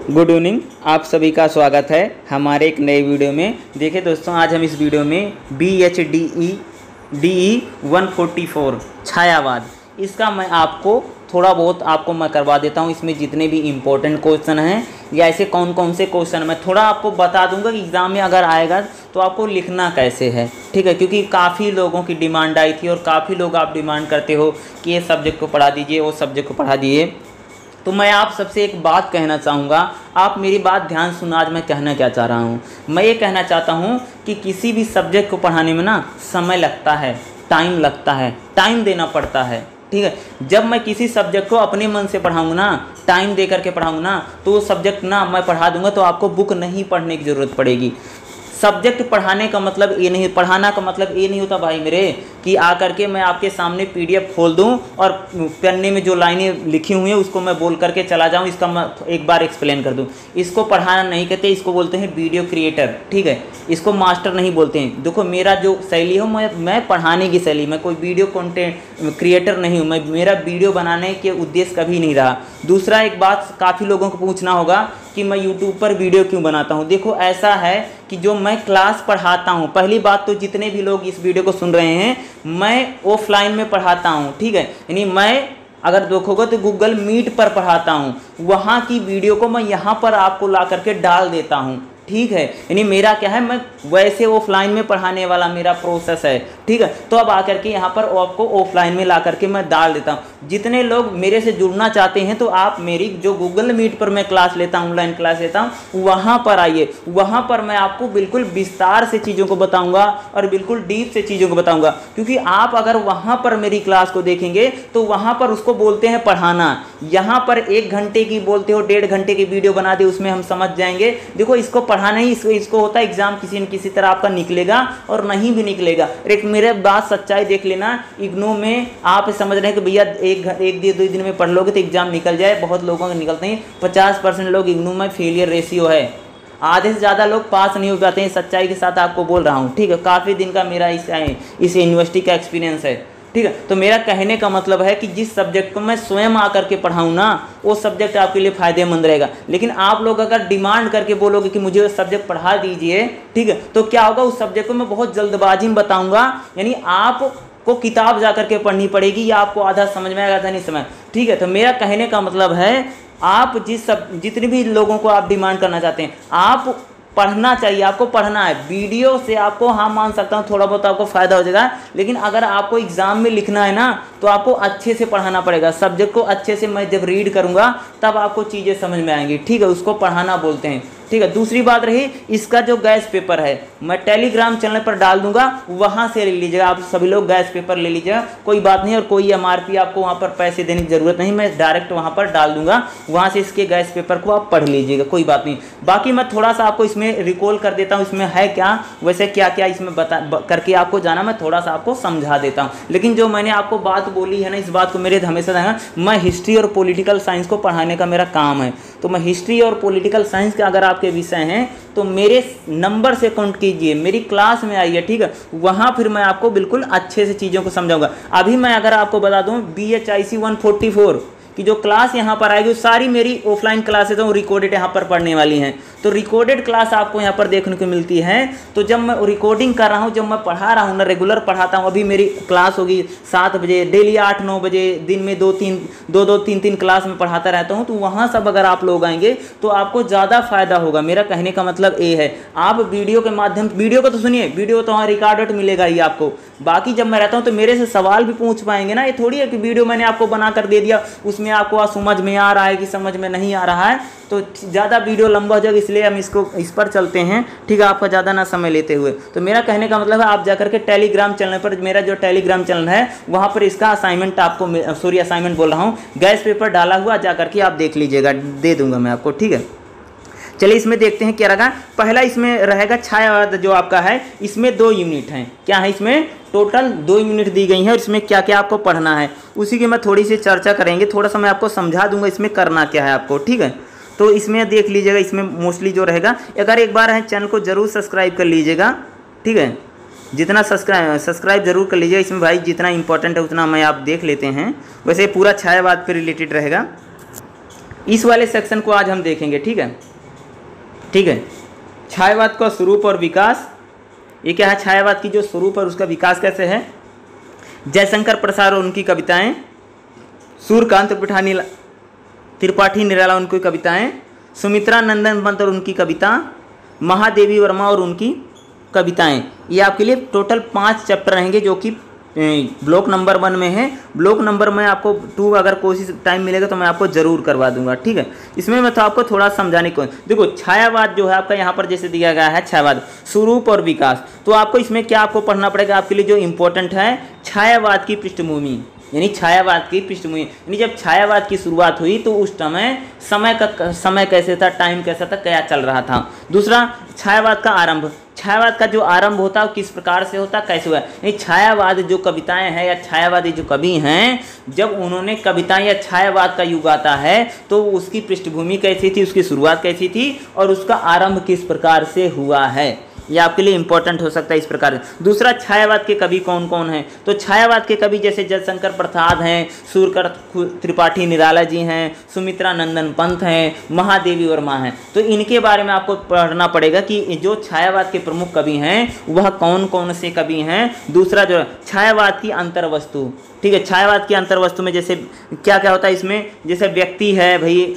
Good evening, आप सभी का स्वागत है हमारे एक नए वीडियो में। देखिए दोस्तों, आज हम इस वीडियो में BHDE 144 छायावाद, इसका मैं आपको थोड़ा बहुत मैं करवा देता हूं। इसमें जितने भी इम्पोर्टेंट क्वेश्चन हैं या ऐसे कौन कौन से क्वेश्चन मैं थोड़ा आपको बता दूंगा कि एग्ज़ाम में अगर आएगा तो आपको लिखना कैसे है, ठीक है। क्योंकि काफ़ी लोगों की डिमांड आई थी और काफ़ी लोग आप डिमांड करते हो कि ये सब्जेक्ट को पढ़ा दीजिए, वो सब्जेक्ट को पढ़ा दीजिए। तो मैं आप सबसे एक बात कहना चाहूँगा, आप मेरी बात ध्यान सुनो। आज मैं कहना क्या चाह रहा हूँ, मैं ये कहना चाहता हूँ कि किसी भी सब्जेक्ट को पढ़ाने में ना समय लगता है, टाइम लगता है, टाइम देना पड़ता है, ठीक है। जब मैं किसी सब्जेक्ट को अपने मन से पढ़ाऊँगा ना, टाइम दे करके पढ़ाऊँगा ना, तो वो सब्जेक्ट ना मैं पढ़ा दूँगा तो आपको बुक नहीं पढ़ने की ज़रूरत पड़ेगी। सब्जेक्ट पढ़ाने का मतलब ये नहीं, पढ़ाना का मतलब ये नहीं होता भाई मेरे कि आकर के मैं आपके सामने PDF खोल दूं और पन्ने में जो लाइनें लिखी हुई हैं उसको मैं बोल करके चला जाऊं, इसका मैं एक बार एक्सप्लेन कर दूं। इसको पढ़ाना नहीं कहते, इसको बोलते हैं वीडियो क्रिएटर, ठीक है। इसको मास्टर नहीं बोलते हैं। देखो, मेरा जो शैली हो, मैं पढ़ाने की शैली, मैं कोई वीडियो कंटेंट क्रिएटर नहीं हूँ। मेरा वीडियो बनाने के उद्देश्य कभी नहीं रहा। दूसरा, एक बात काफ़ी लोगों को पूछना होगा कि मैं यूट्यूब पर वीडियो क्यों बनाता हूँ। देखो, ऐसा है कि जो मैं क्लास पढ़ाता हूँ, पहली बात तो जितने भी लोग इस वीडियो को सुन रहे हैं, मैं ऑफलाइन में पढ़ाता हूँ, ठीक है। यानी मैं अगर देखोगे तो गूगल मीट पर पढ़ाता हूँ, वहाँ की वीडियो को मैं यहाँ पर आपको ला करके डाल देता हूँ, ठीक है। यानी मेरा क्या है, मैं वैसे ऑफलाइन में पढ़ाने वाला मेरा प्रोसेस है, ठीक है। तो अब आकर के यहाँ पर आपको ऑफलाइन में ला करके मैं डाल देता हूँ। जितने लोग मेरे से जुड़ना चाहते हैं तो आप मेरी जो गूगल मीट पर मैं क्लास लेता हूँ, ऑनलाइन क्लास लेता हूँ, वहाँ पर आइए। वहाँ पर मैं आपको बिल्कुल विस्तार से चीज़ों को बताऊँगा और बिल्कुल डीप से चीज़ों को बताऊँगा। क्योंकि आप अगर वहाँ पर मेरी क्लास को देखेंगे तो वहाँ पर उसको बोलते हैं पढ़ाना। यहाँ पर 1 घंटे की बोलते हो, 1.5 घंटे की वीडियो बना दे, उसमें हम समझ जाएंगे। देखो, इसको पढ़ाना ही इसको होता है एग्जाम किसी न किसी तरह आपका निकलेगा और नहीं भी निकलेगा। एक मेरे बात सच्चाई देख लेना, इग्नू में आप समझ रहे हैं कि भैया एक 2 दिन में पढ़ लोगे तो एग्जाम निकल जाए। बहुत लोगों के निकलते हैं, 50% लोग इग्नू में फेलियर रेशियो है, आधे से ज़्यादा लोग पास नहीं हो पाते हैं। सच्चाई के साथ आपको बोल रहा हूँ, ठीक है। काफ़ी दिन का मेरा इस यूनिवर्सिटी का एक्सपीरियंस है, ठीक है। तो मेरा कहने का मतलब है कि जिस सब्जेक्ट को मैं स्वयं आकर के पढ़ाऊँ ना, वो सब्जेक्ट आपके लिए फ़ायदेमंद रहेगा। लेकिन आप लोग अगर डिमांड करके बोलोगे कि मुझे वो सब्जेक्ट पढ़ा दीजिए, ठीक है, तो क्या होगा, उस सब्जेक्ट को मैं बहुत जल्दबाजी में बताऊँगा। यानी आपको किताब जा करके पढ़नी पड़ेगी या आपको आधा समझ में आएगा, आधा नहीं समझ, ठीक है। तो मेरा कहने का मतलब है, आप जितने भी लोगों को आप डिमांड करना चाहते हैं, आप पढ़ना चाहिए, आपको पढ़ना है। वीडियो से आपको, हाँ मान सकता हूँ, थोड़ा बहुत आपको फ़ायदा हो जाएगा। लेकिन अगर आपको एग्ज़ाम में लिखना है ना, तो आपको अच्छे से पढ़ाना पड़ेगा। सब्जेक्ट को अच्छे से मैं जब रीड करूँगा तब आपको चीज़ें समझ में आएंगी, ठीक है। उसको पढ़ाना बोलते हैं, ठीक है। दूसरी बात रही, इसका जो गैस पेपर है मैं टेलीग्राम चैनल पर डाल दूंगा, वहाँ से ले लीजिएगा। आप सभी लोग गैस पेपर ले लीजिएगा, कोई बात नहीं। और कोई MRP आपको वहाँ पर पैसे देने की ज़रूरत नहीं, मैं डायरेक्ट वहाँ पर डाल दूंगा, वहाँ से इसके गैस पेपर को आप पढ़ लीजिएगा, कोई बात नहीं। बाकी मैं थोड़ा सा आपको इसमें रिकॉल कर देता हूँ, इसमें है क्या, वैसे क्या क्या इसमें करके आपको जाना, मैं थोड़ा सा आपको समझा देता हूँ। लेकिन जो मैंने आपको बात बोली है ना, इस बात को मेरे हमेशा ध्यान, मैं हिस्ट्री और पॉलिटिकल साइंस को पढ़ाने का मेरा काम है। तो मैं हिस्ट्री और पॉलिटिकल साइंस के अगर आपके विषय हैं तो मेरे नंबर से काउंट कीजिए, मेरी क्लास में आइए, ठीक है। वहाँ फिर मैं आपको बिल्कुल अच्छे से चीज़ों को समझाऊंगा। अभी मैं अगर आपको बता दूँ, BHIC 144 कि जो क्लास यहाँ पर आएगी, सारी मेरी ऑफलाइन क्लासेज हैं, रिकॉर्डेड यहाँ पर पढ़ने वाली हैं। तो रिकॉर्डेड क्लास आपको यहाँ पर देखने को मिलती है। तो जब मैं रिकॉर्डिंग कर रहा हूँ, जब मैं पढ़ा रहा हूँ ना, रेगुलर पढ़ाता हूँ। अभी मेरी क्लास होगी 7 बजे, डेली 8-9 बजे, दिन में 2-3 क्लास में पढ़ाता रहता हूँ। तो वहाँ सब अगर आप लोग आएंगे तो आपको ज़्यादा फायदा होगा। मेरा कहने का मतलब ये है, आप वीडियो के माध्यम, वीडियो को तो सुनिए, वीडियो तो वहाँ रिकॉर्डेड मिलेगा ही आपको। बाकी जब मैं रहता हूँ तो मेरे से सवाल भी पूछ पाएंगे ना। ये थोड़ी है कि वीडियो मैंने आपको बना कर दे दिया, उसमें आपको समझ में आ रहा है कि समझ में नहीं आ रहा है, तो ज़्यादा वीडियो लंबा हो जाएगा। इसलिए हम इस पर चलते हैं, ठीक है, आपका ज़्यादा ना समय लेते हुए। तो मेरा कहने का मतलब है, आप जाकर के टेलीग्राम चैनल पर, मेरा जो टेलीग्राम चैनल है वहाँ पर इसका असाइनमेंट आपको, असाइनमेंट बोल रहा हूँ, गैस पेपर डाला हुआ, जाकर के आप देख लीजिएगा, दे दूंगा मैं आपको, ठीक है। चलिए इसमें देखते हैं क्या रहेगा। पहला इसमें रहेगा छायावाद, जो आपका है, इसमें 2 यूनिट हैं। क्या है, इसमें टोटल 2 यूनिट दी गई हैं और इसमें क्या क्या आपको पढ़ना है उसी की मैं थोड़ी सी चर्चा करेंगे। थोड़ा सा मैं आपको समझा दूंगा इसमें करना क्या है आपको, ठीक है। तो इसमें देख लीजिएगा, इसमें मोस्टली जो रहेगा, अगर एक बार है चैनल को जरूर सब्सक्राइब कर लीजिएगा, ठीक है। जितना सब्सक्राइब जरूर कर लीजिएगा। इसमें भाई जितना इंपॉर्टेंट है उतना मैं आप देख लेते हैं। वैसे पूरा छायावाद पर रिलेटेड रहेगा। इस वाले सेक्शन को आज हम देखेंगे, ठीक है, ठीक है। छायावाद का स्वरूप और विकास, ये क्या है, छायावाद की जो स्वरूप और उसका विकास कैसे है। जयशंकर प्रसाद और उनकी कविताएं, सूर्यकांत त्रिपाठी निराला उनकी कविताएं, सुमित्रा नंदन पंत और उनकी कविता, महादेवी वर्मा और उनकी कविताएं। ये आपके लिए टोटल 5 चैप्टर रहेंगे जो कि ब्लॉक नंबर 1 में है। ब्लॉक नंबर में आपको 2 अगर कोशिश टाइम मिलेगा तो मैं आपको जरूर करवा दूंगा, ठीक है। इसमें मैं तो आपको थोड़ा समझाने को, देखो छायावाद जो है आपका यहाँ पर जैसे दिया गया है, छायावाद स्वरूप और विकास, तो आपको इसमें क्या आपको पढ़ना पड़ेगा, आपके लिए जो इंपॉर्टेंट है छायावाद की पृष्ठभूमि, यानी छायावाद की पृष्ठभूमि, यानी जब छायावाद की शुरुआत हुई तो उस समय कैसे था, टाइम कैसा था, क्या चल रहा था। दूसरा, छायावाद का आरंभ, छायावाद का जो आरंभ होता है वो किस प्रकार से होता, कैसे हुआ। यानी छायावाद जो कविताएं हैं या छायावादी जो कवि हैं, जब उन्होंने कविताएं या छायावाद का युग आता है तो उसकी पृष्ठभूमि कैसी थी, उसकी शुरुआत कैसी थी और उसका आरंभ किस प्रकार से हुआ है, ये आपके लिए इंपॉर्टेंट हो सकता है इस प्रकार। दूसरा, छायावाद के कवि कौन कौन हैं, तो छायावाद के कवि जैसे जयशंकर प्रसाद हैं, सूर्यकांत त्रिपाठी निराला जी हैं, सुमित्रा नंदन पंत हैं, महादेवी वर्मा हैं। तो इनके बारे में आपको पढ़ना पड़ेगा कि जो छायावाद के प्रमुख कवि हैं वह कौन कौन से कवि हैं। दूसरा जो छायावाद की अंतर्वस्तु, ठीक है, छायावाद की अंतर्वस्तु में जैसे क्या क्या होता है इसमें, जैसे व्यक्ति है भाई,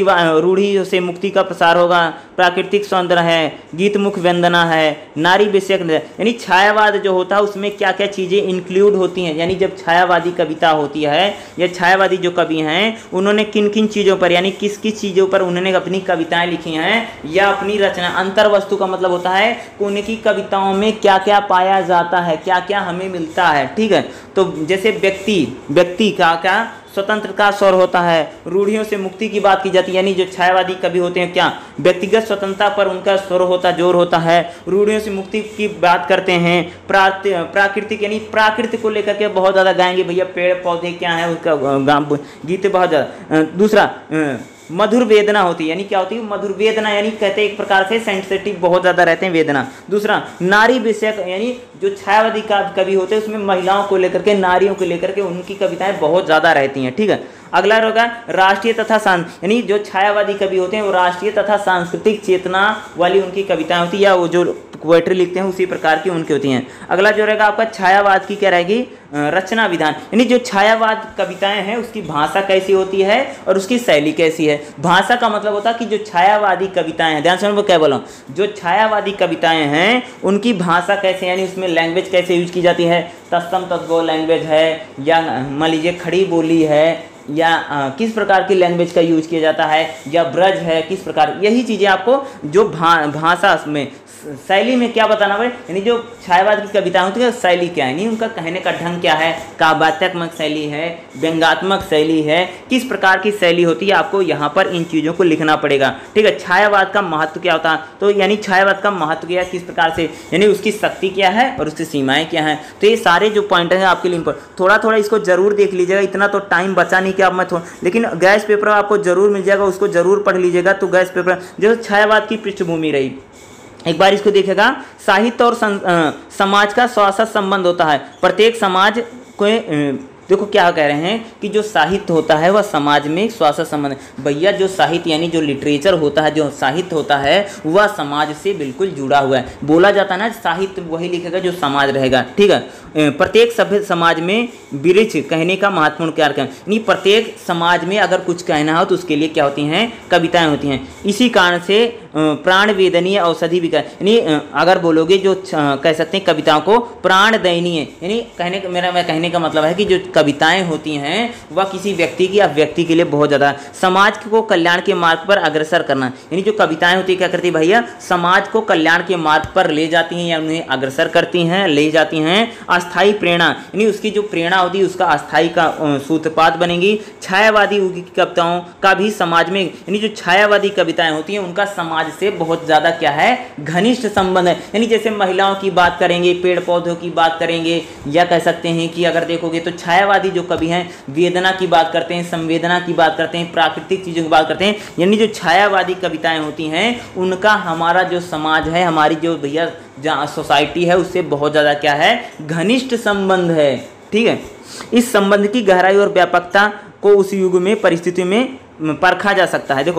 रूढ़ी से मुक्ति का प्रसार होगा, प्राकृतिक सौंदर्य है, गीत मुख वंदना है, नारी विषयक, यानी छायावाद जो होता है उसमें क्या क्या चीज़ें इंक्लूड होती हैं। यानी जब छायावादी कविता होती है या छायावादी जो कवि हैं उन्होंने किन किन चीज़ों पर, यानी किस किस चीज़ों पर उन्होंने अपनी कविताएं लिखी हैं या अपनी रचना। अंतर्वस्तु का मतलब होता है कि उनकी कविताओं में क्या क्या पाया जाता है, क्या क्या हमें मिलता है, ठीक है। तो जैसे व्यक्ति का क्या स्वतंत्रता का स्वर होता है, रूढ़ियों से मुक्ति की बात की जाती है, यानी जो छायावादी कवि होते हैं क्या व्यक्तिगत स्वतंत्रता पर उनका स्वर होता, जोर होता है, रूढ़ियों से मुक्ति की बात करते हैं, प्राकृतिक यानी प्राकृतिक को लेकर के बहुत ज़्यादा गाएंगे भैया, पेड़ पौधे क्या है उसका गीत बहुत ज़्यादा। दूसरा, मधुर वेदना होती है, यानी क्या होती है मधुर वेदना, यानी कहते हैं एक प्रकार से सेंसिटिव बहुत ज़्यादा रहते हैं वेदना। दूसरा, नारी विषयक, यानी जो छायावादी कवि होते हैं उसमें महिलाओं को लेकर के, नारियों को लेकर के उनकी कविताएं बहुत ज़्यादा रहती हैं, ठीक है। अगला होगा राष्ट्रीय तथा यानी जो छायावादी कवि होते हैं वो राष्ट्रीय तथा सांस्कृतिक चेतना वाली उनकी कविताएं होती है, या वो जो पोएट्री लिखते हैं उसी प्रकार की उनकी होती हैं। अगला जो रहेगा आपका छायावाद की क्या रहेगी, रचना विधान, यानी जो छायावाद कविताएं हैं उसकी भाषा कैसी होती है और उसकी शैली कैसी है। भाषा का मतलब होता है कि जो छायावादी कविताएं हैं, ध्यान से मैं क्या बोला, जो छायावादी कविताएं हैं उनकी भाषा कैसे, यानी उसमें लैंग्वेज कैसे यूज की जाती है, तत्सम तद्भव लैंग्वेज है या मान लीजिए खड़ी बोली है, या किस प्रकार की लैंग्वेज का यूज किया जाता है, या ब्रज है किस प्रकार, यही चीज़ें आपको जो भाषा में शैली में क्या बताना पड़े, यानी जो छायावाद की कविताएं होती है शैली क्या है, यानी उनका कहने का ढंग क्या है, काव्यात्मक शैली है, व्यंग्यात्मक शैली है, किस प्रकार की शैली होती है, आपको यहाँ पर इन चीज़ों को लिखना पड़ेगा, ठीक है। छायावाद का महत्व क्या होता है, तो यानी छायावाद का महत्व क्या है, किस प्रकार से, यानी उसकी शक्ति क्या है और उसकी सीमाएं क्या हैं। तो ये सारे जो पॉइंट हैं आपके लिए थोड़ा थोड़ा इसको जरूर देख लीजिएगा, इतना तो टाइम बचा नहीं कि आप मैं लेकिन गैस पेपर आपको जरूर मिल जाएगा, उसको जरूर पढ़ लीजिएगा। तो गैस पेपर जो छायावाद की पृष्ठभूमि रही, एक बार इसको देखेगा, साहित्य और समाज का स्वास्थ्य संबंध होता है। प्रत्येक समाज को देखो क्या कह रहे हैं कि जो साहित्य होता है वह समाज में स्वास्थ्य संबंध, भैया जो साहित्य यानी जो लिटरेचर होता है, जो साहित्य होता है वह समाज से बिल्कुल जुड़ा हुआ है। बोला जाता है ना साहित्य वही लिखेगा जो समाज रहेगा, ठीक है। प्रत्येक सभ्य समाज में विरच कहने का महत्वपूर्ण कार्य है, यानी प्रत्येक समाज में अगर कुछ कहना हो तो उसके लिए क्या होती हैं, कविताएं होती हैं। इसी कारण से प्राण वेदनीय औषधि भी, यानी अगर बोलोगे जो कह सकते हैं कविताओं को प्राण दयनीय, यानी मैं कहने का मतलब है कि जो कविताएं होती हैं वह किसी व्यक्ति की या व्यक्ति के लिए बहुत ज़्यादा समाज को कल्याण के मार्ग पर अग्रसर करना, यानी जो कविताएं होती है क्या करती है भैया, समाज को कल्याण के मार्ग पर ले जाती हैं या उन्हें अग्रसर करती हैं, ले जाती हैं। अस्थायी प्रेरणा, यानी उसकी जो प्रेरणा होती है उसका अस्थायी का सूत्रपात बनेगी। छायावादी कविताओं का भी समाज में, यानी जो छायावादी कविताएं होती हैं उनका समाज से बहुत ज़्यादा क्या है, घनिष्ठ संबंध है। यानी जैसे महिलाओं की बात करेंगे, पेड़ पौधों की बात करेंगे, या कह सकते हैं कि अगर देखोगे तो छायावादी जो कवि हैं वेदना की बात करते हैं, संवेदना की बात करते हैं, प्राकृतिक चीज़ों की बात करते हैं। यानी जो छायावादी कविताएं होती हैं उनका हमारा जो समाज है, हमारी जो भैया जहाँ सोसाइटी है उससे बहुत ज़्यादा क्या है, घनिष्ठ संबंध है, ठीक है। इस संबंध की गहराई और व्यापकता को उस युग में परिस्थिति में परखा जा सकता है। देखो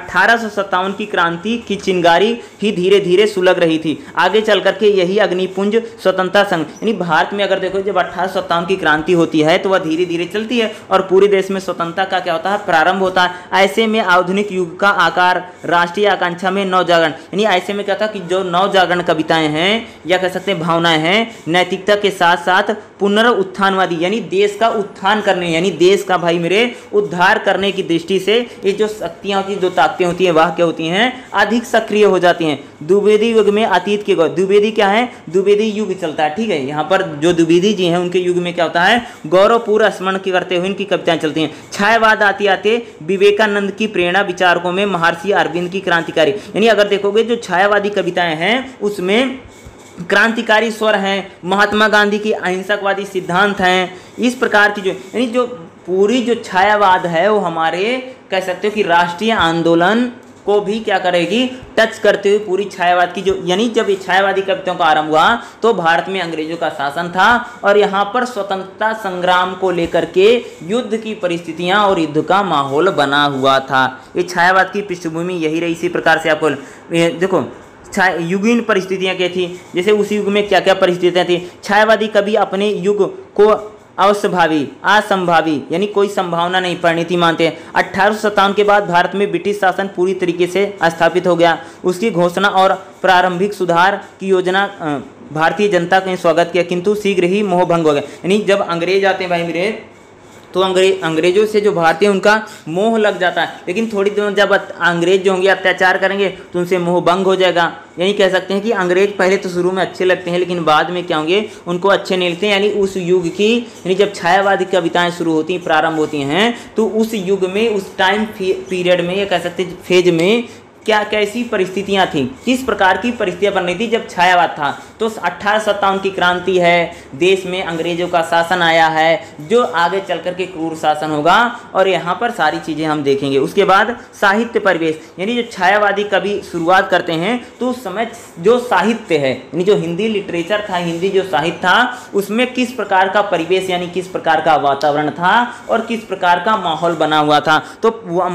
1857 की क्रांति की चिंगारी ही धीरे धीरे सुलग रही थी। आगे चल करके यही अग्निपुंज स्वतंत्रता संघ, यानी भारत में अगर देखो जब 1857 की क्रांति होती है तो वह धीरे धीरे चलती है और पूरे देश में स्वतंत्रता का क्या होता है, प्रारंभ होता है। ऐसे में आधुनिक युग का आकार राष्ट्रीय आकांक्षा में नवजागरण, यानी ऐसे में क्या था कि जो नवजागरण कविताएं हैं या कह सकते हैं भावनाएं हैं, नैतिकता के साथ साथ पुनरुत्थानवादी, यानी देश का उत्थान करने, यानी देश का भाई मेरे उद्धार करने की दृष्टि से ये जो शक्तियां होती, जो ताकतें होती हैं वह क्या होती हैं, अधिक सक्रिय हो जाती हैं। द्विवेदी युग में अतीत के द्विवेदी क्या है, द्विवेदी युग चलता है। ठीक है, यहाँ पर जो द्विवेदी जी हैं उनके युग में क्या होता है, गौरवपूर्ण स्मरण करते हुए इनकी कविताएं चलती हैं। छायावाद आते आते विवेकानंद की प्रेरणा विचारकों में महर्षि अरविंद की क्रांतिकारी, यानी अगर देखोगे जो छायावादी कविताएं हैं उसमें क्रांतिकारी स्वर हैं, महात्मा गांधी की अहिंसकवादी सिद्धांत हैं। इस प्रकार की जो यानी जो पूरी जो छायावाद है वो हमारे कह सकते हो कि राष्ट्रीय आंदोलन को भी क्या करेगी, टच करते हुए पूरी छायावाद की जो, यानी जब ये छायावादी कविताओं का आरंभ हुआ तो भारत में अंग्रेजों का शासन था और यहाँ पर स्वतंत्रता संग्राम को लेकर के युद्ध की परिस्थितियाँ और युद्ध का माहौल बना हुआ था। ये छायावाद की पृष्ठभूमि यही रही। इसी प्रकार से आपको देखो युगीन परिस्थितियाँ क्या थी, जैसे उस युग में क्या क्या परिस्थितियाँ थी। छायावादी कवि अपने युग को अवश्यभावी, असंभावी, यानी कोई संभावना नहीं परिणति मानते हैं। 1857 के बाद भारत में ब्रिटिश शासन पूरी तरीके से स्थापित हो गया। उसकी घोषणा और प्रारंभिक सुधार की योजना भारतीय जनता ने स्वागत किया, किंतु शीघ्र ही मोहभंग हो गया। यानी जब अंग्रेज आते हैं भाई मेरे तो अंग्रेजों से जो भारतीय उनका मोह लग जाता है, लेकिन थोड़ी दिनों जब अंग्रेज जो होंगे अत्याचार करेंगे तो उनसे मोह भंग हो जाएगा। यानी कह सकते हैं कि अंग्रेज पहले तो शुरू में अच्छे लगते हैं लेकिन बाद में क्या होंगे, उनको अच्छे नहीं लगते हैं। यानी उस युग की, यानी जब छायावादी कविताएं शुरू होती हैं, प्रारंभ होती हैं, तो उस युग में, उस टाइम पीरियड में, या कह सकते हैं फेज में क्या कैसी परिस्थितियां थी, किस प्रकार की परिस्थितियां बन रही थी जब छायावाद था। तो 1857 की क्रांति है, देश में अंग्रेजों का शासन आया है जो आगे चल कर के क्रूर शासन होगा और यहाँ पर सारी चीज़ें हम देखेंगे। उसके बाद साहित्य परिवेश, यानी जो छायावादी कवि शुरुआत करते हैं तो उस समय जो साहित्य है, यानी जो हिंदी लिटरेचर था, हिंदी जो साहित्य था, उसमें किस प्रकार का परिवेश यानी किस प्रकार का वातावरण था और किस प्रकार का माहौल बना हुआ था। तो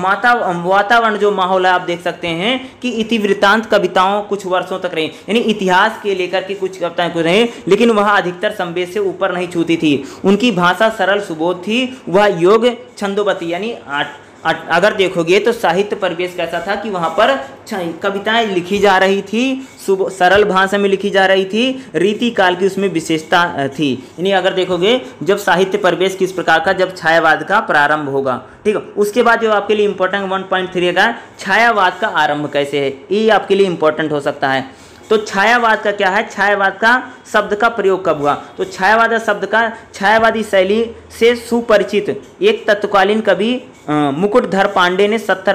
वातावरण जो माहौल है आप देख सकते हैं कि इतिवृत्तांत कविताओं कुछ वर्षों तक रही, यानी इतिहास के लेकर के कुछ कविताएं कुछ रही, लेकिन वह अधिकतर संवेद से ऊपर नहीं छूती थी। उनकी भाषा सरल सुबोध थी, वह योग छंदोबती, यानी अगर देखोगे तो साहित्य परिवेश कैसा था कि वहाँ पर कविताएं लिखी जा रही थी, सरल भाषा में लिखी जा रही थी, रीति काल की उसमें विशेषता थी। यानी अगर देखोगे जब साहित्य परिवेश किस प्रकार का, जब छायावाद का प्रारंभ होगा, ठीक है। उसके बाद जो आपके लिए इंपॉर्टेंट 1.3 का छायावाद का आरंभ कैसे है, ये आपके लिए इंपॉर्टेंट हो सकता है। तो छायावाद का क्या है, छायावाद का शब्द का प्रयोग कब हुआ, तो छायावाद शब्द का छायावादी शैली से सुपरिचित एक तत्कालीन कवि मुकुटधर पांडे ने 70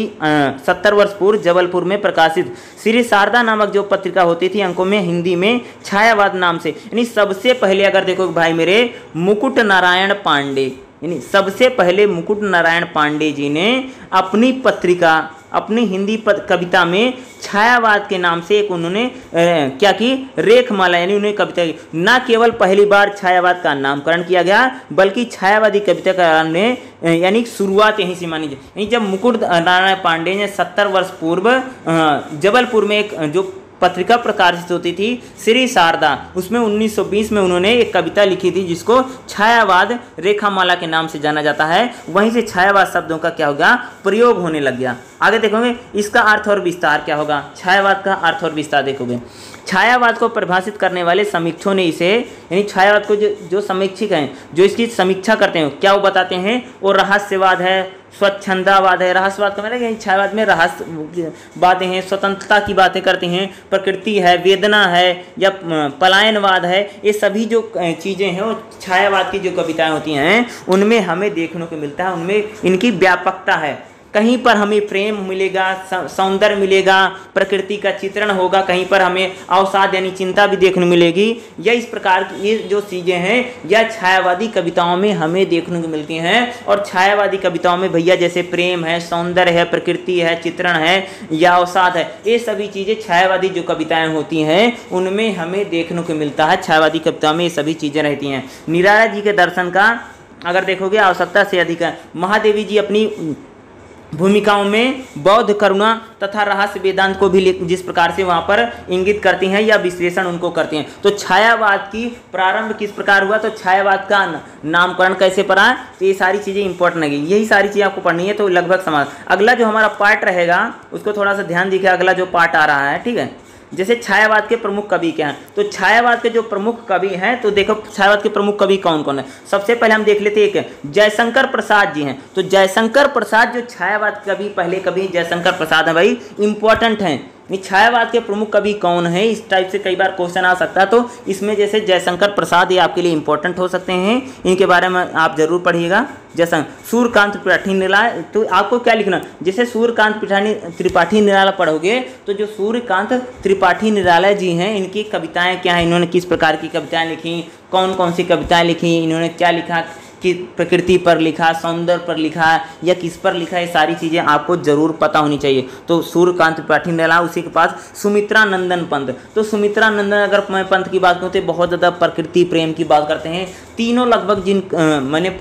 वर्ष पूर्व जबलपुर में प्रकाशित श्री शारदा नामक जो पत्रिका होती थी अंकों में हिंदी में छायावाद नाम से, यानी सबसे पहले अगर देखो भाई मेरे मुकुट नारायण पांडे, यानी सबसे पहले मुकुट नारायण पांडे जी ने अपनी पत्रिका, अपनी हिंदी कविता में छायावाद के नाम से एक उन्होंने क्या की, रेखमाला, यानी उन्हें कविता की। न केवल पहली बार छायावाद का नामकरण किया गया बल्कि छायावादी कविता का ने यानी शुरुआत यहीं से मानी जाए। यानी जब मुकुट नारायण पांडे ने 70 वर्ष पूर्व जबलपुर में एक जो पत्रिका प्रकाशित होती थी श्री शारदा, उसमें 1920 में उन्होंने एक कविता लिखी थी जिसको छायावाद रेखामाला के नाम से जाना जाता है। वहीं से छायावाद शब्दों का क्या होगा, प्रयोग होने लग गया। आगे देखोगे इसका अर्थ और विस्तार क्या होगा, छायावाद का अर्थ और विस्तार देखोगे। छायावाद को परिभाषित करने वाले समीक्षकों ने इसे, यानी छायावाद को जो समीक्षक हैं जो इसकी समीक्षा करते हैं, क्या वो बताते हैं, वो रहस्यवाद है, स्वच्छंदावाद है। रहस्यवाद का मतलब छायावाद में रहस्य बातें हैं, स्वतंत्रता की बातें करते हैं, प्रकृति है, वेदना है या पलायनवाद है। ये सभी जो चीज़ें हैं वो छायावाद की जो कविताएं होती हैं उनमें हमें देखने को मिलता है, उनमें इनकी व्यापकता है। कहीं पर हमें प्रेम मिलेगा, सौंदर्य मिलेगा, प्रकृति का चित्रण होगा, कहीं पर हमें अवसाद यानी चिंता भी देखने मिलेगी। या इस प्रकार की ये जो चीज़ें हैं यह छायावादी कविताओं में हमें देखने को मिलती हैं। और छायावादी कविताओं में भैया जैसे प्रेम है, सौंदर्य है, प्रकृति है, चित्रण है या अवसाद है, ये सभी चीज़ें छायावादी जो कविताएँ होती हैं उनमें हमें देखने को मिलता है। छायावादी कविताओं में ये सभी चीज़ें रहती हैं। निराला जी के दर्शन का अगर देखोगे आवश्यकता से अधिक है। महादेवी जी अपनी भूमिकाओं में बौद्ध करुणा तथा रहस्य वेदांत को भी जिस प्रकार से वहाँ पर इंगित करती हैं या विश्लेषण उनको करती हैं। तो छायावाद की प्रारंभ किस प्रकार हुआ, तो छायावाद का नामकरण कैसे पड़ा, तो ये सारी चीज़ें इंपॉर्टेंट है, यही सारी चीज़ें आपको पढ़नी है। तो लगभग समझ, अगला जो हमारा पार्ट रहेगा उसको थोड़ा सा ध्यान दीजिए, अगला जो पार्ट आ रहा है, ठीक है। जैसे छायावाद के प्रमुख कवि क्या हैं, तो छायावाद के जो प्रमुख कवि हैं, तो देखो छायावाद के प्रमुख कवि कौन कौन है। सबसे पहले हम देख लेते हैं, एक जयशंकर प्रसाद जी हैं। तो जयशंकर प्रसाद जो छायावाद कवि, पहले कवि जयशंकर प्रसाद हैं भाई, इंपॉर्टेंट हैं। छायावाद के प्रमुख कवि कौन है, इस टाइप से कई बार क्वेश्चन आ सकता है। तो इसमें जैसे जयशंकर प्रसाद, ये आपके लिए इंपॉर्टेंट हो सकते हैं, इनके बारे में आप जरूर पढ़िएगा। जैसा सूर्यकांत त्रिपाठी निराला, तो आपको क्या लिखना, जैसे सूर्यकांत त्रिपाठी निराला पढ़ोगे तो जो सूर्यकांत त्रिपाठी निराला जी हैं, इनकी कविताएं क्या हैं, इन्होंने किस प्रकार की कविताएं लिखी, कौन कौन सी कविताएं लिखी, इन्होंने क्या लिखा, कि प्रकृति पर लिखा, सौंदर्य पर लिखा या किस पर लिखा, ये सारी चीज़ें आपको जरूर पता होनी चाहिए। तो सूर्यकांत त्रिपाठी निराला, उसी के पास सुमित्रा नंदन पंत। तो सुमित्रा नंदन, अगर मैं पंत की बात करूँ तो बहुत ज़्यादा प्रकृति प्रेम की बात करते हैं। तीनों लगभग जिन मैंने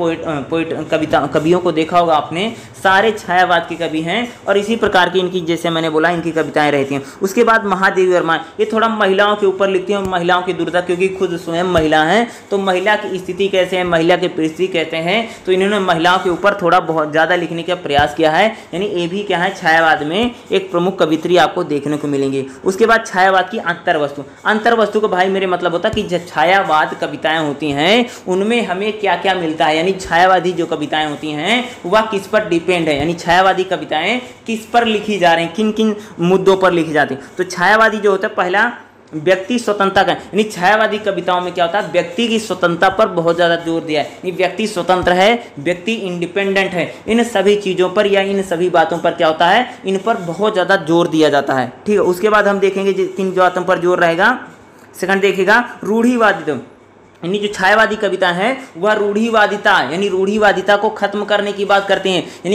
कवियों को देखा होगा आपने, सारे छायावाद के कवि हैं और इसी प्रकार की इनकी, जैसे मैंने बोला, इनकी कविताएं रहती हैं। उसके बाद महादेवी वर्मा, ये थोड़ा महिलाओं के ऊपर लिखती हैं, महिलाओं की दुर्दशा, क्योंकि खुद स्वयं महिला हैं, तो महिला की स्थिति कैसे है, महिला की परिस्थिति कहते हैं, तो इन्होंने महिलाओं के ऊपर थोड़ा बहुत ज़्यादा लिखने का प्रयास किया है। यानी ये भी क्या है, छायावाद में एक प्रमुख कवित्री आपको देखने को मिलेंगी। उसके बाद छायावाद की अंतर्वस्तु, अंतर्वस्तु का भाई मेरे मतलब होता है कि जो छायावाद कविताएं होती हैं उनमें हमें क्या क्या मिलता है, यानी छायावादी जो कविताएं होती हैं वह किस पर डिपेंड है, यानी छायावादी कविताएं किस पर लिखी जा रही हैं, किन किन मुद्दों पर लिखी जाती हैं। तो छायावादी जो होता है, पहला व्यक्ति स्वतंत्रता का, यानी छायावादी कविताओं में क्या होता है, व्यक्ति की स्वतंत्रता पर बहुत ज़्यादा जोर दिया है। व्यक्ति स्वतंत्र है, व्यक्ति इंडिपेंडेंट है, इन सभी चीज़ों पर या इन सभी बातों पर क्या होता है, इन पर बहुत ज़्यादा जोर दिया जाता है। ठीक है, उसके बाद हम देखेंगे किन बातों पर जोर रहेगा। सेकंड देखिएगा रूढ़िवादी, यानी जो छायावादी कविता है वह रूढ़िवादिता, यानी रूढ़िवादिता को खत्म करने की बात करते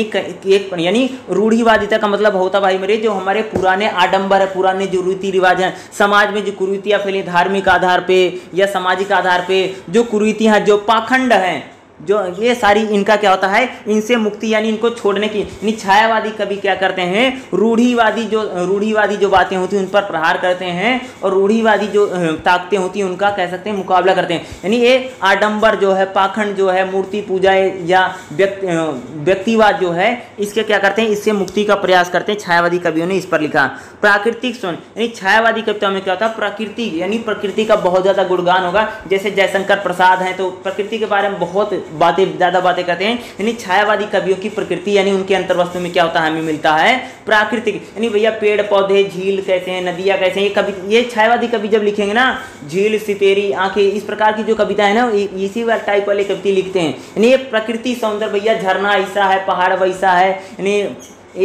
हैं। यानी रूढ़िवादिता का मतलब होता भाई मेरे, जो हमारे पुराने आडंबर है, पुराने जो रीति रिवाज हैं, समाज में जो कुरीतियाँ फैली धार्मिक आधार पे या सामाजिक आधार पे, जो कुरीतियाँ हैं, जो पाखंड हैं, जो ये सारी इनका क्या होता है, इनसे मुक्ति, यानी इनको छोड़ने की। यानी छायावादी कवि क्या करते हैं, रूढ़िवादी जो बातें होती हैं उन पर प्रहार करते हैं और रूढ़िवादी जो ताकतें होती हैं उनका कह सकते हैं मुकाबला करते हैं। यानी ये आडंबर जो है, पाखंड जो है, मूर्ति पूजा या व्यक्तिवाद जो है, इसके क्या करते हैं, इससे मुक्ति का प्रयास करते हैं। छायावादी कवियों ने इस पर लिखा। प्राकृतिक स्वर्ण, यानी छायावादी कविताओं में क्या होता है, प्रकृति, यानी प्रकृति का बहुत ज़्यादा गुणगान होगा। जैसे जयशंकर प्रसाद हैं तो प्रकृति के बारे में बहुत ज़्यादा बातें करते हैं। यानी छायावादी कवियों की प्रकृति, यानी उनके अंतर्वस्तु में क्या होता है, हमें मिलता है प्राकृतिक, यानी भैया पेड़ पौधे, झील कैसे हैं, नदियाँ कैसे हैं, ये छायावादी कवि जब लिखेंगे ना, झील, सितेरी, आंखें, इस प्रकार की जो कविता है ना, इसी टाइप वाले कविता लिखते हैं। यानी ये प्रकृति सौंदर्य, भैया झरना ऐसा है, पहाड़ वैसा है, यानी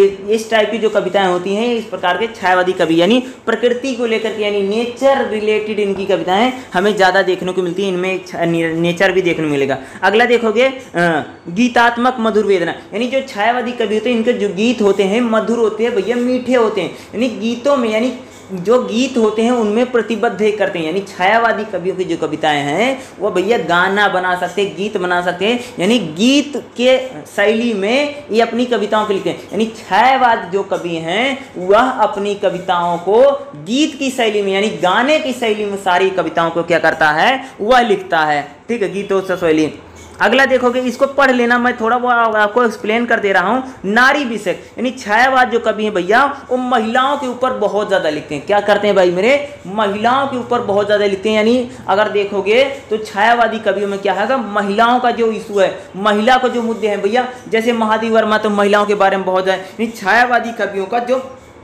इस टाइप की जो कविताएं होती हैं, इस प्रकार के छायावादी कवि, यानी प्रकृति को लेकर के, यानी नेचर रिलेटेड इनकी कविताएं हमें ज़्यादा देखने को मिलती है। इनमें नेचर भी देखने को मिलेगा। अगला देखोगे गीतात्मक मधुर वेदना, यानी जो छायावादी कवि होते हैं इनके जो गीत होते हैं मधुर होते हैं भैया, मीठे होते हैं। यानी गीतों में, यानी जो गीत होते हैं उनमें प्रतिबद्ध करते हैं। यानी छायावादी कवियों की जो कविताएं हैं वो भैया गाना बना सकते हैं, गीत बना सकते हैं, यानी गीत के शैली में ये अपनी कविताओं को लिखते हैं। यानी छायावाद जो कवि हैं वह अपनी कविताओं को गीत की शैली में, यानी गाने की शैली में सारी कविताओं को क्या करता है, वह लिखता है। ठीक है, गीतों से शैली। अगला देखोगे, इसको पढ़ लेना, मैं थोड़ा बहुत आपको एक्सप्लेन कर दे रहा हूँ। नारी विषय, यानी छायावाद जो कवि हैं भैया वो महिलाओं के ऊपर बहुत ज़्यादा लिखते हैं। क्या करते हैं भाई मेरे, महिलाओं के ऊपर बहुत ज़्यादा लिखते हैं। यानी अगर देखोगे तो छायावादी कवियों में क्या है, महिलाओं का जो इशू है, महिला को जो मुद्दे हैं भैया, जैसे महादेवी वर्मा तो महिलाओं के बारे में बहुत ज़्यादा, यानी छायावादी कवियों का जो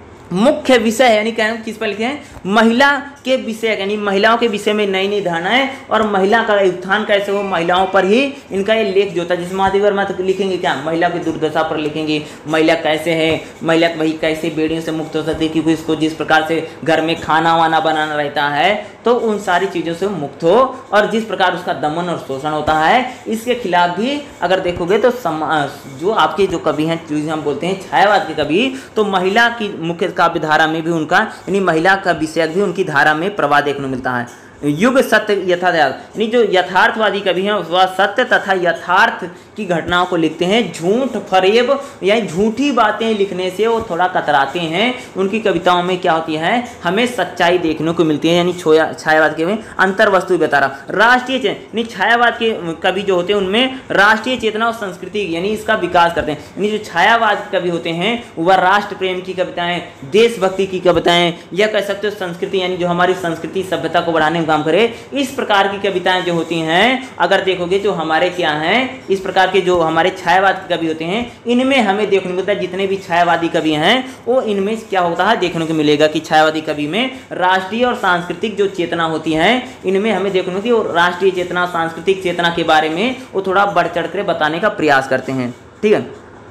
मुख्य विषय है, यानी क्या किस पर लिखे हैं, महिला के विषय, यानी महिलाओं के विषय में नई नई धारणाएं और महिला का उत्थान कैसे हो, महिलाओं पर ही इनका ये लेख जो होता है। जैसे महादेवी वर्मा तो लिखेंगे क्या, महिला की दुर्दशा पर लिखेंगे, महिला कैसे है, महिला वही कैसे बेड़ियों से मुक्त हो सकती है, क्योंकि इसको जिस प्रकार से घर में खाना वाना बनाना रहता है तो उन सारी चीज़ों से मुक्त हो, और जिस प्रकार उसका दमन और शोषण होता है इसके खिलाफ भी अगर देखोगे तो जो आपके जो कवि हैं, जो हम बोलते हैं छायावाद के कवि, तो महिला की मुख्य काव्य धारा में भी उनका, यानी महिला का विषय भी उनकी धारा में प्रवाह देखने को मिलता है। युग सत्य यथार्थ, यानी जो यथार्थवादी कवि हैं वह सत्य तथा यथार्थ की घटनाओं को लिखते हैं। झूठ फरेब यानी झूठी बातें लिखने से वो थोड़ा कतराते हैं। उनकी कविताओं में क्या होती है, हमें सच्चाई देखने को मिलती है, यानी छायावाद के में अंतर वस्तु बता रहा। राष्ट्रीय चेतना, छायावाद के कवि जो होते हैं उनमें राष्ट्रीय चेतना और संस्कृति यानी इसका विकास करते हैं। यानी जो छायावाद कवि होते हैं वह राष्ट्र प्रेम की कविताएं, देशभक्ति की कविताएं, या कह सकते हो संस्कृति यानी जो हमारी संस्कृति सभ्यता को बढ़ाने में काम करे, इस प्रकार की कविताएं जो होती हैं, अगर देखोगे जो हमारे क्या हैं, इस प्रकार के जो हमारे छायावाद के कवि होते हैं इनमें हमें देखने को मिलता है। जितने भी छायावादी कवि हैं वो इनमें क्या होता है देखने को मिलेगा कि छायावादी कवि में राष्ट्रीय और सांस्कृतिक जो चेतना होती है इनमें हमें देखने को मिलती है। और राष्ट्रीय चेतना, सांस्कृतिक चेतना के बारे में वो थोड़ा बढ़ चढ़ कर बताने का प्रयास करते हैं। ठीक है,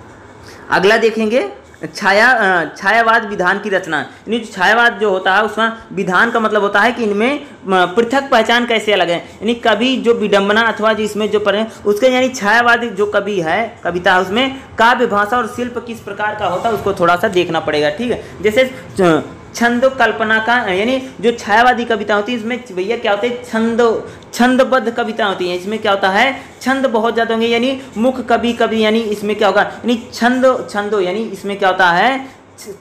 अगला देखेंगे छायावाद विधान की रचना। यानी जो छायावाद जो होता है उसमें विधान का मतलब होता है कि इनमें पृथक पहचान कैसे अलग है। यानी कवि जो विडंबना अथवा जिसमें जो पढ़े उसके यानी छायावादी जो कवि है कविता उसमें काव्य भाषा और शिल्प किस प्रकार का होता है उसको थोड़ा सा देखना पड़ेगा। ठीक है, जैसे छंद कल्पना का यानी जो छायावादी कविता होती है इसमें भैया क्या होते हैं, छंदबद्ध कविता होती है। इसमें क्या होता है, छंद बहुत ज़्यादा होंगे, यानी मुख कवि यानी इसमें क्या होगा, यानी छंदो यानी इसमें क्या होता है,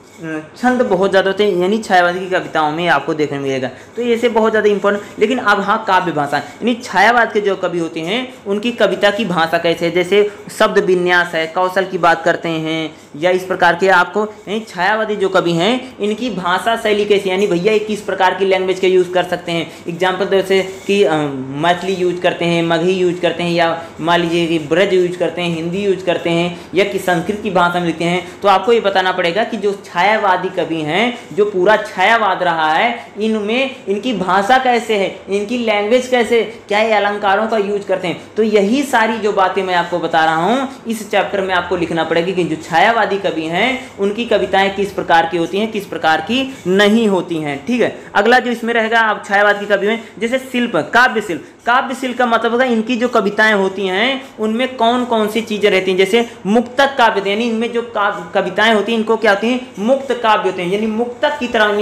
छंद बहुत ज़्यादा होते हैं, यानी छायावादी की कविताओं में आपको देखने मिलेगा। तो ऐसे बहुत ज़्यादा इंपॉर्टेंट। लेकिन अब हाँ, काव्य भाषा यानी छायावाद के जो कवि होते हैं उनकी कविता की भाषा कैसे है, जैसे शब्द विन्यास है, कौशल की बात करते हैं, या इस प्रकार के आपको यानी छायावादी जो कवि हैं इनकी भाषा शैली कैसी, यानी भैया किस प्रकार की लैंग्वेज का यूज़ कर सकते हैं। एग्जाम्पल जैसे कि मैथिली यूज करते हैं, मगही यूज करते हैं, या मान लीजिए कि ब्रज यूज करते हैं, हिंदी यूज करते हैं, या कि संस्कृत की भाषा में लिखते हैं। तो आपको ये बताना पड़ेगा कि जो छायावादी कवि हैं, जो पूरा छायावाद रहा है, इनमें इनकी भाषा कैसे है, इनकी लैंग्वेज कैसे, क्या ये अलंकारों का यूज करते हैं। तो यही सारी जो बातें मैं आपको बता रहा हूँ इस चैप्टर में आपको लिखना पड़ेगी कि जो छायावादी कवि हैं उनकी कविताएं किस प्रकार की होती हैं, किस प्रकार की नहीं होती हैं। ठीक है, अगला जो इसमें रहेगा आप छायावाद की कवि में, जैसे शिल्प, काव्य शिल्प। काव्य शिल्प का मतलब होगा इनकी जो कविताएं होती हैं उनमें कौन कौन सी चीजें रहती हैं। जैसे मुक्तक काव्य, यानी इनमें जो कविताएं होती हैं इनको क्या होती हैं, मुक्त काव्य होते हैं, यानी मुक्तक की तरह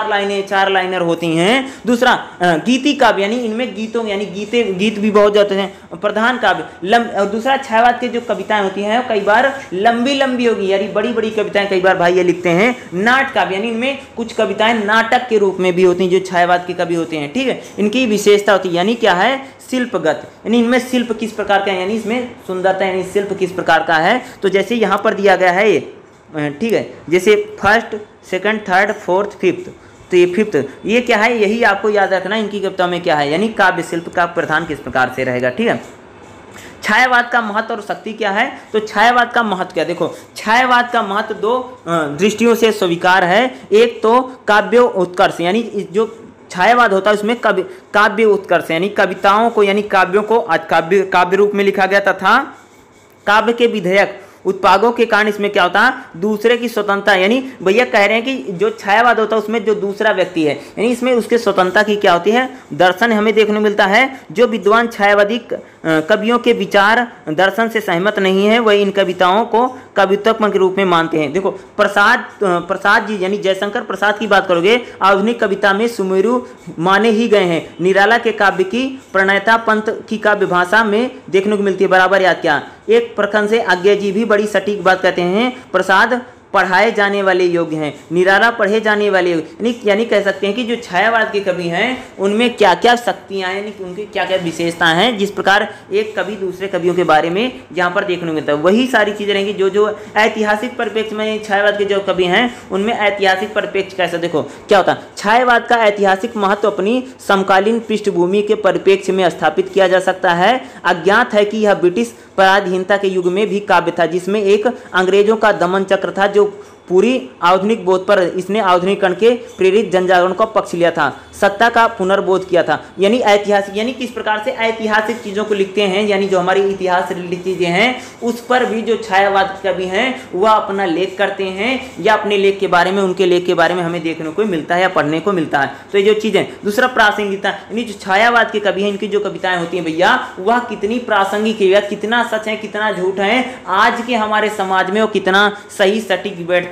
चार लाइनर होती हैं। दूसरा गीति काव्य, यानी इनमें गीतों यानी गीत भी बहुत जाते हैं। प्रधान काव्य। और दूसरा छायावाद के जो कविताएं होती हैं कई बार लंबी होगी, यानी बड़ी कविताएं कई बार भाई ये लिखते हैं। नाट काव्य, यानी इनमें कुछ कविताएं नाटक के रूप में भी होती हैं जो छायावाद के कवि होते हैं। ठीक है, इनकी विशेषता होती है, यानी क्या है, शिल्पगत, यानी इनमें शिल्प किस प्रकार का है, यानी इसमें सुंदरता, यानी शिल्प किस प्रकार का है। तो जैसे यहाँ पर दिया गया है ये, ठीक है, जैसे first, second, third, fourth, fifth, तो ये फिफ्थ, ये क्या है, यही आपको याद रखना इनकी कविता में क्या है, यानी काव्य शिल्प का प्रधान किस प्रकार से रहेगा। ठीक है, छायावाद का महत्व और शक्ति क्या है। तो छायावाद का महत्व क्या, देखो छायावाद का महत्व दो दृष्टियों से स्वीकार है। एक तो काव्य उत्कर्ष, यानी जो छायावाद होता है उसमें काव्य उत्कर्ष, यानी कविताओं को यानी काव्यों को काव्य रूप में लिखा गया तथा काव्य के विधेयक उत्पादों के कारण इसमें क्या होता है, दूसरे की स्वतंत्रता, यानी भैया कह रहे हैं कि जो छायावाद होता है उसमें जो दूसरा व्यक्ति है यानी इसमें उसके स्वतंत्रता की क्या होती है, दर्शन हमें देखने मिलता है। जो विद्वान छायावादी कवियों के विचार दर्शन से सहमत नहीं है वह इन कविताओं को कवित्व के रूप में मानते हैं। देखो प्रसाद जी यानी जयशंकर प्रसाद की बात करोगे, आधुनिक कविता में सुमेरु माने ही गए हैं। निराला के काव्य की प्रणयता पंत की काव्य भाषा में देखने को मिलती है। बराबर याद किया। एक प्रखंड से आज्ञा जी भी बड़ी सटीक बात कहते हैं, प्रसाद पढ़ाए जाने वाले योग्य हैं, निराला पढ़े जाने वाले योग्य, यानी कह सकते हैं कि जो छायावाद के कवि हैं उनमें क्या क्या शक्तियाँ हैं, यानी उनकी क्या क्या विशेषताएं हैं, जिस प्रकार एक कवि दूसरे कवियों के बारे में यहाँ पर देखने को मिलता है। वही सारी चीज़ें रहेंगी जो ऐतिहासिक परिप्रेक्ष्य में छायावाद के जो कवि हैं उनमें ऐतिहासिक परिप्रेक्ष्य कैसा, देखो क्या होता है, छायावाद का ऐतिहासिक महत्व अपनी समकालीन पृष्ठभूमि के परिप्रेक्ष्य में स्थापित किया जा सकता है। अज्ञात है कि यह ब्रिटिश पराधीनता के युग में भी काव्य था, जिसमें एक अंग्रेजों का दमन चक्र था जो पूरी आधुनिक बोध पर इसने आधुनिकीकरण के प्रेरित जनजागरण का पक्ष लिया था, सत्ता का पुनर्बोध किया था। यानी ऐतिहासिक, यानी किस प्रकार से ऐतिहासिक चीज़ों को लिखते हैं, यानी जो हमारी इतिहास से रिलेटेड चीज़ें हैं उस पर भी जो छायावाद कवि हैं वह अपना लेख करते हैं, या अपने लेख के बारे में उनके लेख के बारे में हमें देखने को मिलता है या पढ़ने को मिलता है। तो ये जो चीज़ें, दूसरा प्रासंगिकता, यानी जो छायावाद के कवि हैं इनकी जो कविताएं होती हैं भैया वह कितनी प्रासंगिक है, कितना सच है कितना झूठ है आज के हमारे समाज में, वो कितना सही सटीक बैठते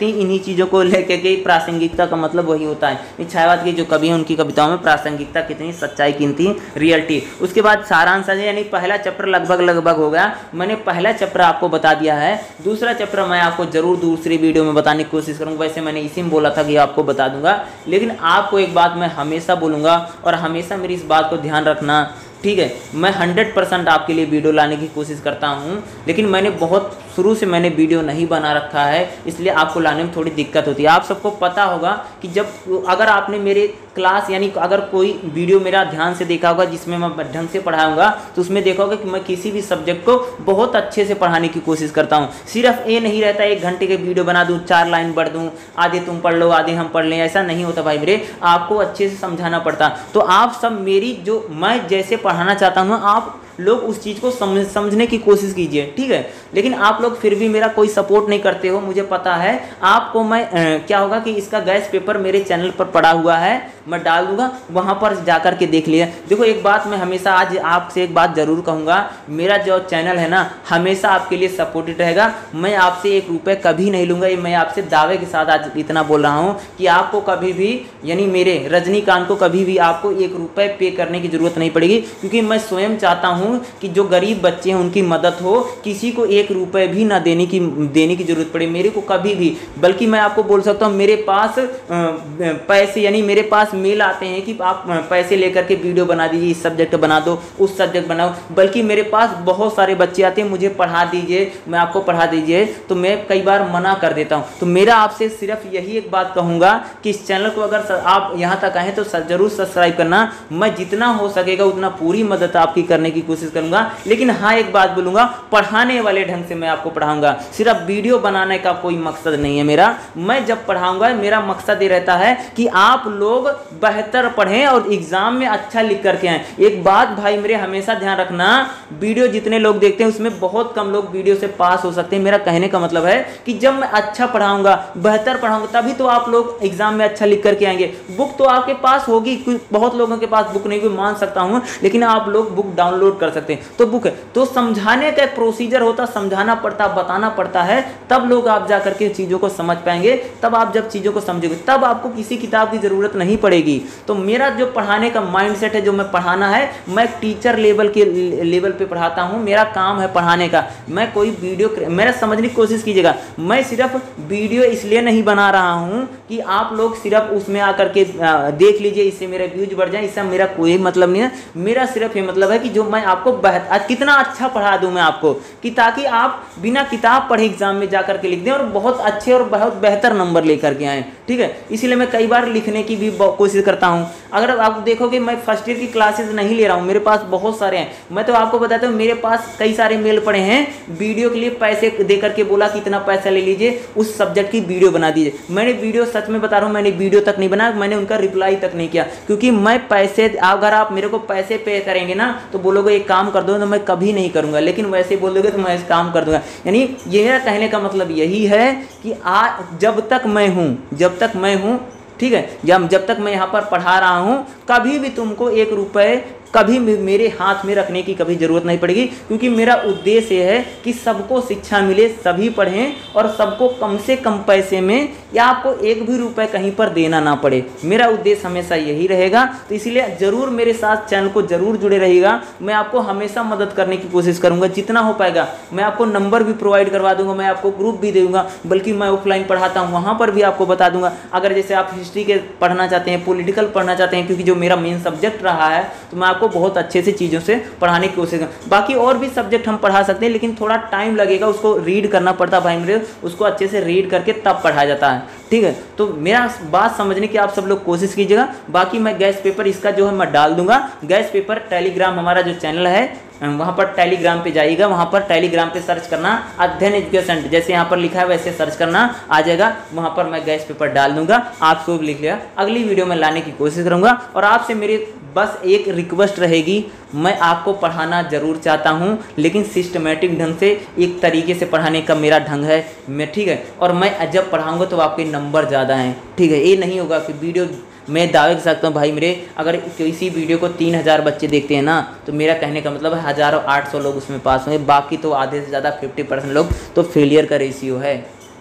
रियलिटी इन्हीं चीज़ों को लेकर के प्रासंगिकता का मतलब वही होता है। छायावाद के जो कवि हैं उनकी कविताओं में प्रासंगिकता कितनी, सच्चाई कितनी, रियलिटी। उसके बाद सारांश है, यानी पहला चैप्टर लगभग हो गया। मैंने पहला चैप्टर आपको बता दिया है, दूसरा चैप्टर मैं आपको जरूर दूसरी वीडियो में बताने की कोशिश करूँगा। वैसे मैंने इसी में बोला था कि आपको बता दूंगा, लेकिन आपको एक बात मैं हमेशा बोलूँगा और हमेशा मेरी इस बात को ध्यान रखना, ठीक है। मैं 100% आपके लिए वीडियो लाने की कोशिश करता हूं, लेकिन मैंने बहुत शुरू से मैंने वीडियो नहीं बना रखा है, इसलिए आपको लाने में थोड़ी दिक्कत होती है। आप सबको पता होगा कि जब अगर आपने मेरे क्लास यानी अगर कोई वीडियो मेरा ध्यान से देखा होगा जिसमें मैं ढंग से पढ़ाऊंगा, तो उसमें देखा होगा कि मैं किसी भी सब्जेक्ट को बहुत अच्छे से पढ़ाने की कोशिश करता हूँ। सिर्फ ये नहीं रहता 1 घंटे के वीडियो बना दूँ, 4 लाइन पढ़ दूँ, आधे तुम पढ़ लो आधे हम पढ़ लें, ऐसा नहीं होता भाई मेरे। आपको अच्छे से समझाना पड़ता। तो आप सब मेरी जो मैं जैसे पढ़ाना चाहता हूँ आप लोग उस चीज़ को समझने की कोशिश कीजिए, ठीक है। लेकिन आप लोग फिर भी मेरा कोई सपोर्ट नहीं करते हो, मुझे पता है। आपको मैं क्या होगा कि इसका गैस पेपर मेरे चैनल पर पड़ा हुआ है, मैं डाल दूंगा, वहाँ पर जाकर के देख लिया। देखो एक बात मैं हमेशा आज आपसे एक बात ज़रूर कहूँगा, मेरा जो चैनल है ना हमेशा आपके लिए सपोर्टेड रहेगा। मैं आपसे 1 रुपये कभी नहीं लूँगा, ये मैं आपसे दावे के साथ आज इतना बोल रहा हूँ कि आपको कभी भी यानी मेरे रजनीकांत को कभी भी आपको 1 रुपये पे करने की ज़रूरत नहीं पड़ेगी, क्योंकि मैं स्वयं चाहता हूँ कि जो गरीब बच्चे हैं उनकी मदद हो, किसी को 1 रुपये भी ना देने की जरूरत पड़े मेरे को कभी भी। बल्कि मैं आपको बोल सकता हूँ मेरे पास पैसे यानी मेरे पास मेल आते हैं कि आप पैसे लेकर के वीडियो बना दीजिए, इस सब्जेक्ट बना दो, उस सब्जेक्ट बनाओ। बल्कि मेरे पास बहुत सारे बच्चे आते हैं, मुझे पढ़ा दीजिए, मैं आपको पढ़ा दीजिए, तो मैं कई बार मना कर देता हूँ। तो मेरा आपसे सिर्फ यही एक बात कहूँगा कि इस चैनल को अगर आप यहाँ तक आए तो जरूर सब्सक्राइब करना। मैं जितना हो सकेगा उतना पूरी मदद आपकी करने की कोशिश करूंगा। लेकिन हाँ एक बात बोलूंगा, पढ़ाने वाले ढंग से मैं आपको पढ़ाऊंगा, सिर्फ वीडियो बनाने का कोई मकसद नहीं है मेरा। मैं जब पढ़ाऊंगा मेरा मकसद ये रहता है कि आप लोग बेहतर पढ़ें और एग्जाम में अच्छा लिख करके आए। एक बात भाई मेरे हमेशा ध्यान रखना, वीडियो जितने लोग देखते हैं उसमें बहुत कम लोग वीडियो से पास हो सकते हैं। मेरा कहने का मतलब है कि जब मैं अच्छा पढ़ाऊंगा, बेहतर पढ़ाऊंगा, तभी तो आप लोग एग्जाम में अच्छा लिख करके आएंगे। बुक तो आपके पास होगी, बहुत लोगों के पास बुक नहीं भी मान सकता हूं, लेकिन आप लोग बुक डाउनलोड कर सकते हैं। तो बुक है तो समझाने का एक प्रोसीजर होता, समझाना पड़ता, बताना पड़ता है, तब लोग आप जा करके चीज़ों को समझ पाएंगे। तब आप जब चीज़ों को समझोगे तब आपको किसी किताब की ज़रूरत नहीं पड़ेगी। तो मेरा जो पढ़ाने का माइंडसेट है, जो मैं पढ़ाना है, मैं टीचर लेवल पे पढ़ाता हूँ। मेरा काम है पढ़ाने का। मैं कोई वीडियो मेरा समझने की कोशिश कीजिएगा, मैं सिर्फ वीडियो इसलिए नहीं बना रहा हूँ कि आप लोग सिर्फ उसमें आकर के देख लीजिए, इससे मेरे व्यूज बढ़ जाए, इससे मेरा कोई मतलब नहीं है। मेरा सिर्फ ये मतलब है कि जो मैं आपको कितना अच्छा पढ़ा दूं मैं आपको, कि ताकि आप बिना किताब पढ़े एग्जाम में जाकर के लिख दें और बहुत अच्छे और बहुत बेहतर नंबर लेकर के आए, ठीक है। इसीलिए मैं कई बार लिखने की भी कोशिश करता हूं। अगर आप देखोगे मैं फर्स्ट ईयर की क्लासेस नहीं ले रहा हूं, मेरे पास बहुत सारे हैं। मैं तो आपको बताता हूं मेरे पास कई सारे मेल पड़े हैं, वीडियो के लिए पैसे दे करके बोला कि इतना पैसा ले लीजिए, उस सब्जेक्ट की वीडियो बना दीजिए। मैंने वीडियो सच में बता रहा हूँ, मैंने वीडियो तक नहीं बनाया, मैंने उनका रिप्लाई तक नहीं किया, क्योंकि मैं पैसे, अगर आप मेरे को पैसे पे करेंगे ना तो बोलोगे एक काम कर दो, तो मैं कभी नहीं करूंगा। लेकिन वैसे बोल दोगे तो मैं इस काम कर दूंगा। यानी ये मेरा कहने का मतलब यही है कि जब तक मैं हूं, ठीक है, जब तक मैं यहाँ पर पढ़ा रहा हूं, कभी भी तुमको 1 रुपये कभी मेरे हाथ में रखने की कभी ज़रूरत नहीं पड़ेगी, क्योंकि मेरा उद्देश्य है कि सबको शिक्षा मिले, सभी पढ़ें और सबको कम से कम पैसे में या आपको 1 भी रुपये कहीं पर देना ना पड़े। मेरा उद्देश्य हमेशा यही रहेगा। तो इसलिए ज़रूर मेरे साथ चैनल को ज़रूर जुड़े रहिएगा। मैं आपको हमेशा मदद करने की कोशिश करूँगा, जितना हो पाएगा। मैं आपको नंबर भी प्रोवाइड करवा दूँगा, मैं आपको ग्रुप भी दूँगा, बल्कि मैं ऑफलाइन पढ़ाता हूँ, वहाँ पर भी आपको बता दूँगा। अगर जैसे आप हिस्ट्री के पढ़ना चाहते हैं, पॉलिटिकल पढ़ना चाहते हैं, क्योंकि जो मेरा मेन सब्जेक्ट रहा है, तो मैं आपको बहुत अच्छे से चीज़ों से पढ़ाने की कोशिश करूँ। बाकी और भी सब्जेक्ट हम पढ़ा सकते हैं, लेकिन थोड़ा टाइम लगेगा, उसको रीड करना पड़ता है भाई मेरे, उसको अच्छे से रीड करके तब पढ़ाया जाता है, ठीक है। तो मेरा बात समझने की आप सब लोग कोशिश कीजिएगा। बाकी मैं गैस पेपर इसका जो है मैं डाल दूंगा। गैस पेपर टेलीग्राम हमारा जो चैनल है, वहाँ पर टेलीग्राम पे जाइएगा, वहाँ पर टेलीग्राम पे सर्च करना अध्ययन एजुकेशन, जैसे यहाँ पर लिखा है वैसे सर्च करना, आ जाएगा। वहाँ पर मैं गैस पेपर डाल दूंगा, आपको भी लिख लिया। अगली वीडियो में लाने की कोशिश करूँगा। और आपसे मेरी बस एक रिक्वेस्ट रहेगी, मैं आपको पढ़ाना ज़रूर चाहता हूँ, लेकिन सिस्टमेटिक ढंग से, एक तरीके से पढ़ाने का मेरा ढंग है, मैं, ठीक है। और मैं जब पढ़ाऊँगा तो आपके नंबर ज़्यादा हैं, ठीक है। ये नहीं होगा कि वीडियो, मैं दावे कर सकता हूँ भाई मेरे, अगर किसी वीडियो को 3000 बच्चे देखते हैं ना, तो मेरा कहने का मतलब है 1800 लोग उसमें पास होंगे, बाकी तो आधे से ज़्यादा 50% लोग तो फेलियर का रेशियो है।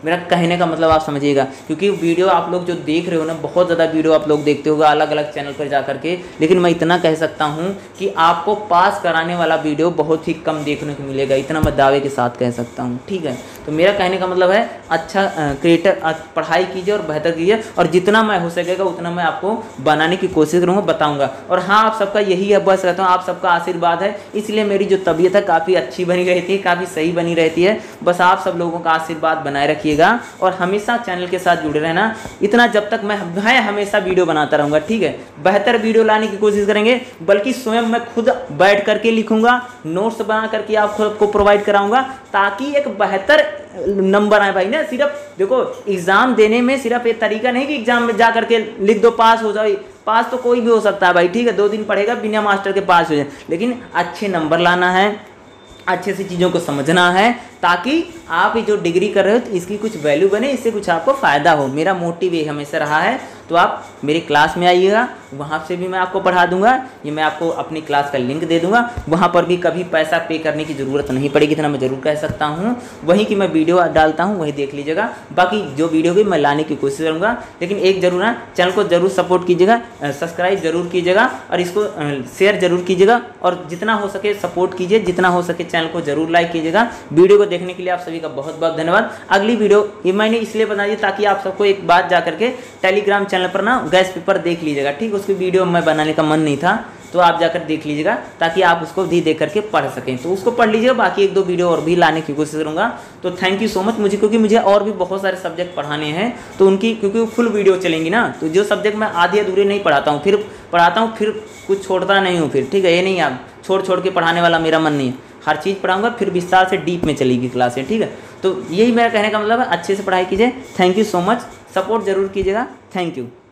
मेरा कहने का मतलब आप समझिएगा, क्योंकि वीडियो आप लोग जो देख रहे हो ना, बहुत ज़्यादा वीडियो आप लोग देखते होगा अलग अलग चैनल पर जा करके, लेकिन मैं इतना कह सकता हूँ कि आपको पास कराने वाला वीडियो बहुत ही कम देखने को मिलेगा, इतना मैं दावे के साथ कह सकता हूँ। ठीक है, तो मेरा कहने का मतलब है अच्छा क्रिएटर पढ़ाई कीजिए और बेहतर कीजिए, और जितना मैं हो सकेगा उतना मैं आपको बनाने की कोशिश करूँगा, बताऊँगा। और हाँ, आप सबका यही है, बस रहता हूँ आप सबका आशीर्वाद है, इसलिए मेरी जो तबीयत है काफ़ी अच्छी बनी रहती है, काफ़ी सही बनी रहती है। बस आप सब लोगों का आशीर्वाद बनाए रखिएगा और हमेशा चैनल के साथ जुड़े रहना। इतना जब तक मैं हमेशा वीडियो बनाता रहूँगा। ठीक है, बेहतर वीडियो लाने की कोशिश करेंगे, बल्कि स्वयं मैं खुद बैठ करके लिखूँगा, नोट्स बना करके आप खुद को प्रोवाइड कराऊँगा, ताकि एक बेहतर नंबर आए भाई ना। सिर्फ देखो, एग्जाम देने में सिर्फ ये तरीका नहीं कि एग्जाम में जा करके लिख दो पास हो जाओ, पास तो कोई भी हो सकता है भाई। ठीक है, 2 दिन पढ़ेगा बिना मास्टर के पास हो जाए, लेकिन अच्छे नंबर लाना है, अच्छे से चीज़ों को समझना है, ताकि आप ये जो डिग्री कर रहे हो तो इसकी कुछ वैल्यू बने, इससे कुछ आपको फ़ायदा हो। मेरा मोटिव ये हमेशा रहा है। तो आप मेरी क्लास में आइएगा, वहाँ से भी मैं आपको पढ़ा दूंगा, ये मैं आपको अपनी क्लास का लिंक दे दूंगा, वहाँ पर भी कभी पैसा पे करने की ज़रूरत नहीं पड़ेगी, इतना मैं ज़रूर कह सकता हूँ। वहीं की मैं वीडियो डालता हूँ, वही देख लीजिएगा। बाकी जो वीडियो भी मैं लाने की कोशिश करूँगा, लेकिन एक ज़रूर है, चैनल को ज़रूर सपोर्ट कीजिएगा, सब्सक्राइब ज़रूर कीजिएगा और इसको शेयर ज़रूर कीजिएगा, और जितना हो सके सपोर्ट कीजिए, जितना हो सके चैनल को ज़रूर लाइक कीजिएगा। वीडियो को देखने के लिए आप सभी का बहुत बहुत धन्यवाद। अगली वीडियो ये मैंने इसलिए बना दी ताकि आप सबको एक बात जा करके टेलीग्राम चैनल पर ना गैस पेपर देख लीजिएगा। ठीक, उसकी वीडियो में बनाने का मन नहीं था, तो आप जाकर देख लीजिएगा, ताकि आप उसको भी देख करके पढ़ सकें। तो उसको पढ़ लीजिएगा, बाकी 1-2 वीडियो और भी लाने की कोशिश करूँगा। तो थैंक यू सो मच मुझे, क्योंकि मुझे और भी बहुत सारे सब्जेक्ट पढ़ाने हैं, तो उनकी क्योंकि फुल वीडियो चलेंगी ना, तो जो सब्जेक्ट मैं आधे अधूरे नहीं पढ़ाता हूँ, फिर पढ़ाता हूँ, फिर कुछ छोड़ता नहीं हूँ फिर। ठीक है, ये नहीं आप छोड़ के पढ़ाने वाला मेरा मन नहीं है, हर चीज़ पढ़ाऊँगा, फिर विस्तार से डीप में चलेगी क्लासें। ठीक है, तो यही मेरा कहने का मतलब है, अच्छे से पढ़ाई कीजिए। Thank you so much, support ज़रूर कीजिएगा। Thank you.